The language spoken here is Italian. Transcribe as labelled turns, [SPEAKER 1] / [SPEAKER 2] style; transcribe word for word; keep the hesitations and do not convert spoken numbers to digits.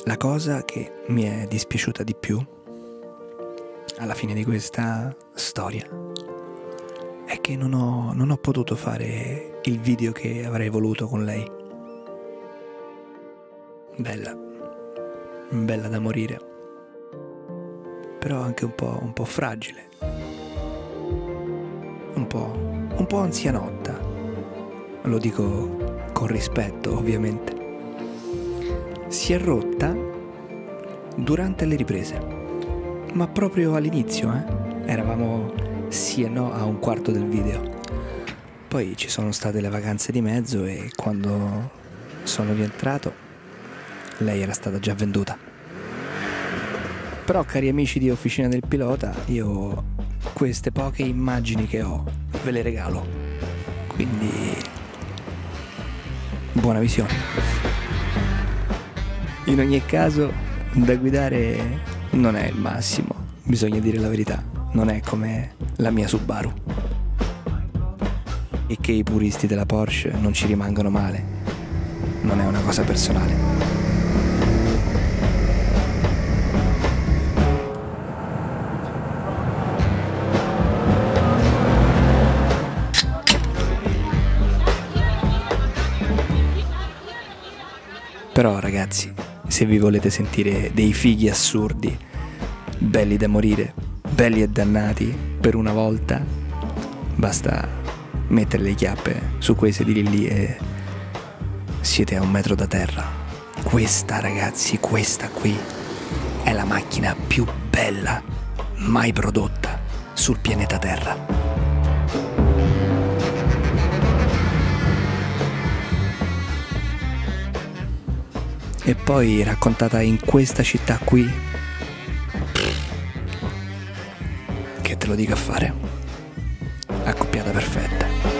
[SPEAKER 1] La cosa che mi è dispiaciuta di più alla fine di questa storia è che non ho, non ho potuto fare il video che avrei voluto con lei. Bella, bella da morire, però anche un po', un po' fragile, un po', un po' anzianotta, lo dico con rispetto ovviamente. Si è rotta durante le riprese, ma proprio all'inizio, eh? Eravamo sì e no a un quarto del video. Poi ci sono state le vacanze di mezzo e quando sono rientrato lei era stata già venduta. Però, cari amici di Officina del Pilota, io queste poche immagini che ho ve le regalo, quindi buona visione. In ogni caso, da guidare non è il massimo, bisogna dire la verità, non è come la mia Subaru. E che i puristi della Porsche non ci rimangano male, non è una cosa personale. Però ragazzi, se vi volete sentire dei fighi assurdi, belli da morire, belli e dannati, per una volta, basta mettere le chiappe su quei sedili lì e siete a un metro da terra. Questa, ragazzi, questa qui è la macchina più bella mai prodotta sul pianeta Terra. E poi raccontata in questa città qui, che te lo dica a fare, accoppiata perfetta.